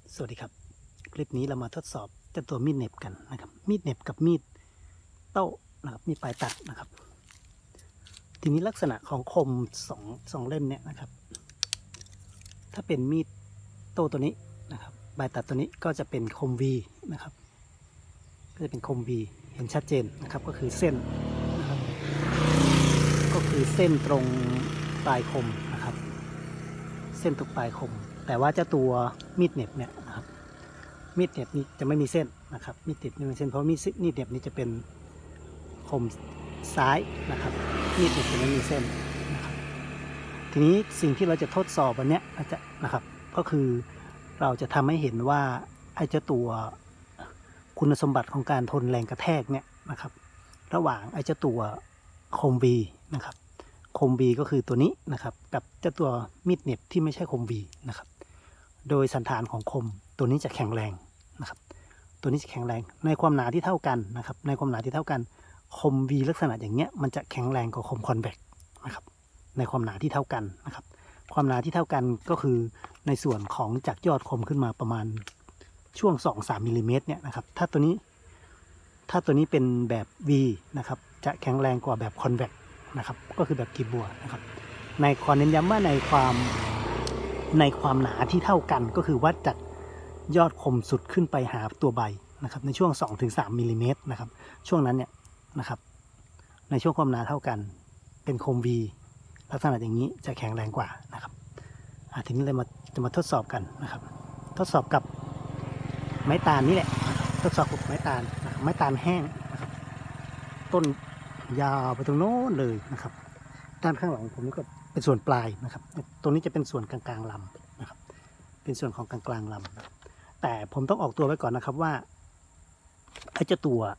สวัสดีครับคลิปนี้เรามาทดสอบเจ้าตัวมีดเหน็บกันนะครับมีดเหน็บกับมีดโต้นะครับมีดปลายตัดนะครับทีนี้ลักษณะของคมสองเล่มเนี่ยนะครับถ้าเป็นมีดโต้ตัวนี้นะครับปลายตัดตัวนี้ก็จะเป็นคม V นะครับก็จะเป็นคม V เห็นชัดเจนนะครับก็คือเส้นนะครับก็คือเส้นตรงปลายคมนะครับเส้นตรงปลายคมแต่ว่าเจ้าตัวมีดเหน็บเนี่ยนะครับมีดเหน็บนี้จะไม่มีเส้นนะครับมีดเหน็บไม่มีเส้นเพราะมีดเหน็บนี้จะเป็นคมซ้ายนะครับมีดเหน็บจะไม่มีเส้นนะครับทีนี้สิ่งที่เราจะทดสอบวันนี้นะครับก็คือเราจะทำให้เห็นว่าไอ้เจ้าตัวคุณสมบัติของการทนแรงกระแทกเนี่ยนะครับระหว่างไอ้เจ้าตัวคม V นะครับคม V ก็คือตัวนี้นะครับกับเจ้าตัวมีดเหน็บที่ไม่ใช่คม V นะครับโดยสันฐานของคมตัวนี้จะแข็งแรงนะครับตัวนี้จะแข็งแรงในความหนาที่เท่ากันนะครับในความหนาที่เท่ากันคม V ลักษณะอย่างเงี้ยมันจะแข็งแรงกว่าคมคอนเวกซ์นะครับในความหนาที่เท่ากันนะครับความหนาที่เท่ากันก็คือในส่วนของจากยอดคมขึ้นมาประมาณช่วง 2-3 มิลลิเมตรเนี่ยนะครับถ้าตัวนี้เป็นแบบ V นะครับจะแข็งแรงกว่าแบบคอนเวกซ์นะครับก็คือแบบกลีบบัวนะครับในขอเน้นย้ำว่าในความหนาที่เท่ากันก็คือวัดจากยอดคมสุดขึ้นไปหาตัวใบนะครับในช่วง 2-3 มิลลิเมตรนะครับช่วงนั้นเนี่ยนะครับในช่วงความหนาเท่ากันเป็นคม V ลักษณะอย่างนี้จะแข็งแรงกว่านะครับทีนี้เราจะมาทดสอบกันนะครับทดสอบกับไม้ตาลนี่แหละทดสอบกับไม้ตาลไม้ตาลแห้งนะครับต้นยาวไปตรงโน้นเลยนะครับด้านข้างหลังผมนี่ก็เป็นส่วนปลายนะครับตรงนี้จะเป็นส่วนกลางๆลำนะครับเป็นส่วนของกลางๆลำนะครับแต่ผมต้องออกตัวไว้ก่อนนะครับว่าไอ้เจ้า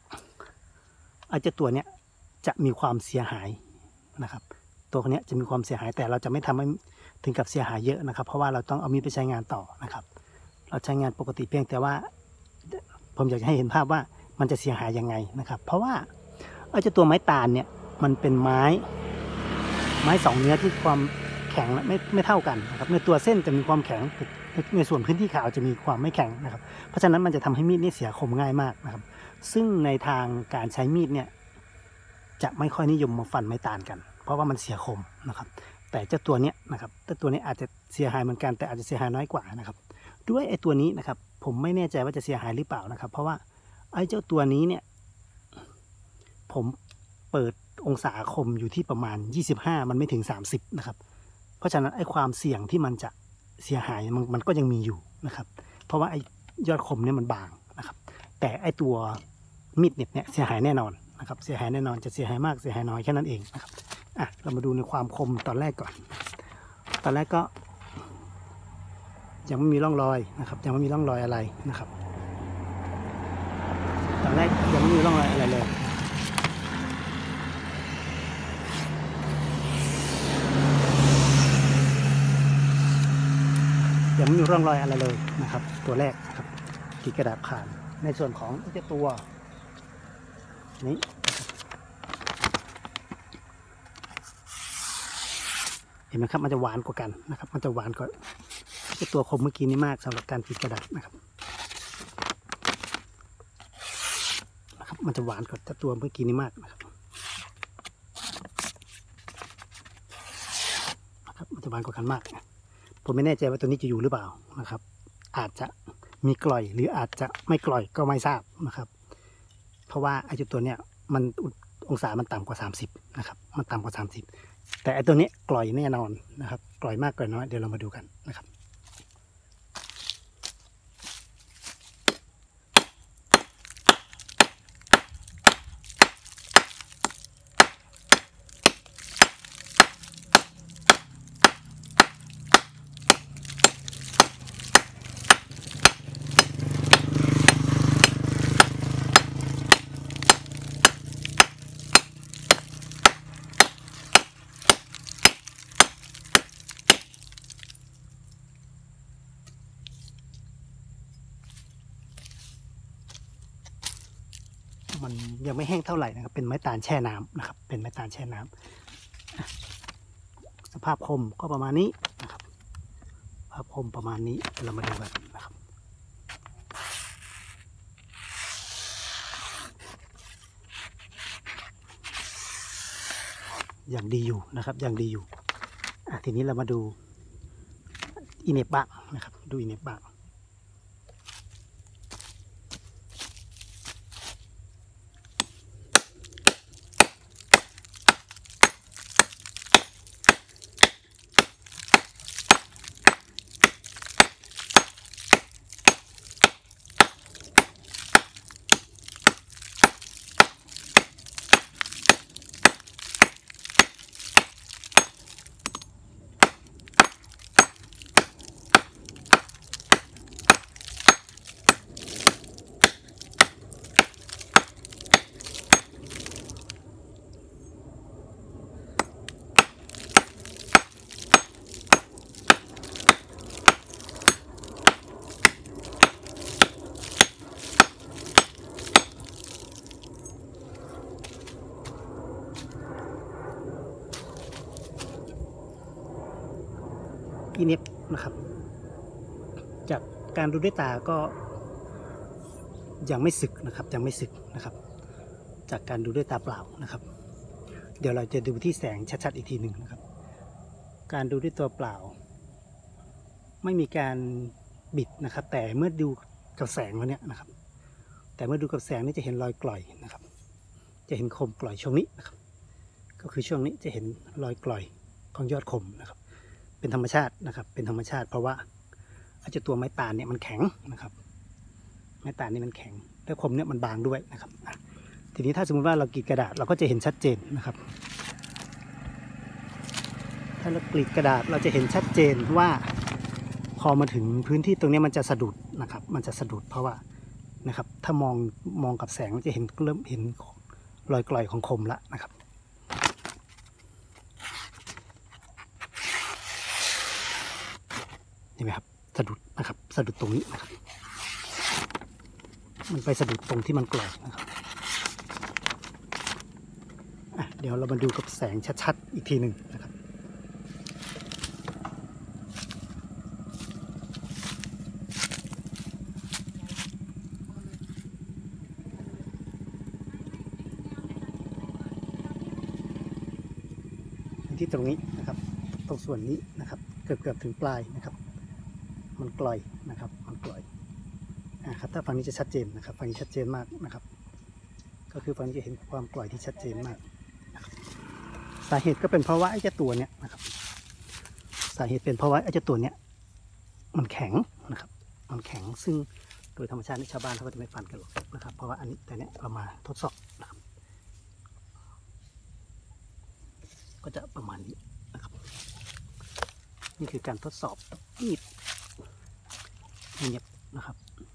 ตัวเนี้ยจะมีความเสียหายนะครับตัวนี้จะมีความเสียหายแต่เราจะไม่ทำให้ถึงกับเสียหายเยอะนะครับเพราะว่าเราต้องเอามีดไปใช้งานต่อนะครับเราใช้งานปกติเพียงแต่ว่าผมอยากให้เห็นภาพว่ามันจะเสียหายยังไงนะครับเพราะว่าไอ้เจ้าตัวไม้ตาลเนี่ยมันเป็นไม้สองเนื้อที่ความแข็งไม่เท่ากันนะครับในตัวเส้นจะมีความแข็งในส่วนพื้นที่ขาวจะมีความไม่แข็งนะครับเพราะฉะนั้นมันจะทำให้มีดนี่เสียคมง่ายมากนะครับซึ่งในทางการใช้มีดเนี่ยจะไม่ค่อยนิยมมาฟันไม้ตาลกันเพราะว่ามันเสียคมนะครับแต่เจ้าตัวเนี้ยนะครับแต่ตัวนี้อาจจะเสียหายเหมือนกันแต่อาจจะเสียหายน้อยกว่านะครับด้วยไอ้ตัวนี้นะครับผมไม่แน่ใจว่าจะเสียหายหรือเปล่านะครับเพราะว่าไอ้เจ้าตัวนี้เนี่ยผมเปิดองศาคมอยู่ที่ประมาณ25มันไม่ถึง30นะครับเพราะฉะนั้นไอ้ความเสี่ยงที่มันจะเสียหายมันก็ยังมีอยู่นะครับเพราะว่าไอ้ยอดคมเนี่ยมันบางนะครับแต่ไอ้ตัวมีดเหน็บเนี่ยเสียหายแน่นอนนะครับเสียหายแน่นอนจะเสียหายมากเสียหายน้อยแค่นั้นเองนะครับเรามาดูในความคมตอนแรกก่อนตอนแรกก็ยังไม่มีร่องรอยนะครับยังไม่มีร่องรอยอะไรนะครับตอนแรกยังไม่มีร่องรอยอะไรเลยยังไม่มีร่องรอยอะไรเลยนะครับตัวแรกนะครับขีดกระดาษผ่านในส่วนของเจ้าตัวนี้เห็นไหมครับมันจะหวานกว่ากันนะครับมันจะหวานกว่าเจ้าตัวคมเมื่อกี้นี้มากสำหรับการขีดกระดาษนะครับมันจะหวานกว่าเจ้าตัวเมื่อกี้นี้มากนะครับมันจะหวานกว่ากันมากผมไม่แน่ใจว่าตัวนี้จะอยู่หรือเปล่านะครับอาจจะมีกล่อยหรืออาจจะไม่กล่อยก็ไม่ทราบนะครับเพราะว่าไอ้ตัวเนี้ยมันองศามันต่ำกว่า30นะครับมันต่ำกว่า30แต่ไอ้ตัวนี้กล่อยแน่นอนนะครับกล่อยมากกล่อยน้อยเดี๋ยวเรามาดูกันนะครับมันยังไม่แห้งเท่าไหร่นะครับเป็นไม้ตาลแช่น้ำนะครับเป็นไม้ตาลแช่น้ำสภาพคมก็ประมาณนี้นะครับภาพคมประมาณนี้เรามาดูกันนะครับอย่างดีอยู่นะครับอย่างดีอยู่ทีนี้เรามาดูอีเนปบ้างนะครับดูอีเนปบ้างอีเนปนะครับจากการดูด้วยตาก็ยังไม่สึกนะครับยังไม่สึกนะครับจากการดูด้วยตาเปล่านะครับเดี๋ยวเราจะดูที่แสงชัดๆอีกทีหนึ่งนะครับการดูด้วยตัวเปล่าไม่มีการบิดนะครับแต่เมื่อดูกับแสงแล้วเนี่ยนะครับแต่เมื่อดูกับแสงนี่จะเห็นรอยกล่อยนะครับจะเห็นคมกล่อยช่วงนี้นะครับก็คือช่วงนี้จะเห็นรอยกล่อยของยอดคมนะครับเป็นธรรมชาตินะครับเป็นธรรมชาติเพราะว่าอาจจะตัวไม้ตาลเนี่ยมันแข็งนะครับไม้ตาลนี่มันแข็งแล้วคมเนี่ยมันบางด้วยนะครับทีนี้ถ้าสมมติว่าเรากรีดกระดาษเราก็จะเห็นชัดเจนนะครับถ้าเรากรีดกระดาษเราจะเห็นชัดเจนว่าพอมาถึงพื้นที่ตรงนี้มันจะสะดุดนะครับมันจะสะดุดเพราะว่านะครับถ้ามองกับแสงมันจะเห็นเริ่มเห็นรอยกล่อยของคมละนะครับเห็นไหมครับสะดุดนะครับสะดุดตรงนี้นะครับมันไปสะดุดตรงที่มันกล่อยนะครับเดี๋ยวเรามาดูกับแสงชัดๆอีกทีหนึ่งนะครับที่ตรงนี้นะครับตรงส่วนนี้นะครับเกือบถึงปลายนะครับมันกล่อยนะครับมันกล่อยครับถ้าฝั่งนี้จะชัดเจนนะครับฝั่งนี้ชัดเจนมากนะครับก็คือฝั่งนี้จะเห็นความกล่อยที่ชัดเจนมากนะครับสาเหตุก็เป็นเพราะว่าไอ้เจ้าตัวเนี้ยนะครับสาเหตุเป็นเพราะว่าไอ้เจ้าตัวเนี้ยมันแข็งนะครับมันแข็งซึ่งโดยธรรมชาติชาวบ้านเขาก็จะไม่ฟันกันหรอกนะครับเพราะว่าอันนี้แต่เนี้ยเรามาทดสอบนะครับก็จะประมาณนี้นะครับนี่คือการทดสอบมีดเนียบนะครับ